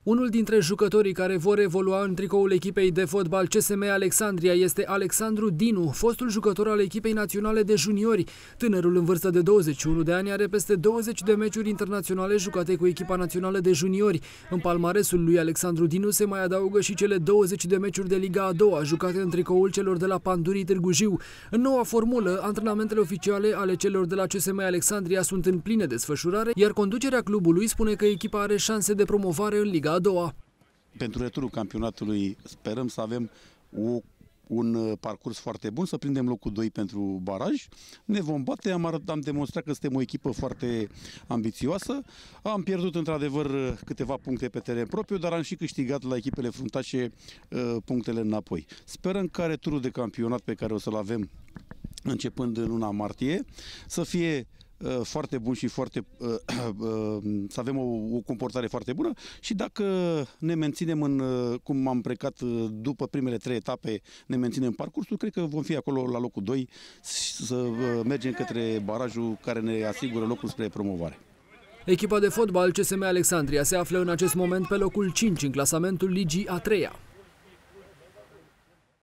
Unul dintre jucătorii care vor evolua în tricoul echipei de fotbal CSM Alexandria este Alexandru Dinu, fostul jucător al echipei naționale de juniori. Tânărul în vârstă de 21 de ani are peste 20 de meciuri internaționale jucate cu echipa națională de juniori. În palmaresul lui Alexandru Dinu se mai adaugă și cele 20 de meciuri de Liga a doua jucate în tricoul celor de la Pandurii Târgu Jiu. În noua formulă, antrenamentele oficiale ale celor de la CSM Alexandria sunt în plină desfășurare, iar conducerea clubului spune că echipa are șanse de promovare în Liga a doua. Pentru returul campionatului sperăm să avem un parcurs foarte bun, să prindem locul 2 pentru baraj. Ne vom bate, am demonstrat că suntem o echipă foarte ambițioasă. Am pierdut într-adevăr câteva puncte pe teren propriu, dar am și câștigat la echipele fruntașe punctele înapoi. Sperăm ca returul de campionat pe care o să-l avem începând în luna martie să fie foarte bun și să avem o comportare foarte bună și dacă ne menținem cum am plecat după primele 3 etape, ne menținem parcursul, cred că vom fi acolo la locul 2 să mergem către barajul care ne asigură locul spre promovare. Echipa de fotbal CSM Alexandria se află în acest moment pe locul 5 în clasamentul Ligii a 3-a.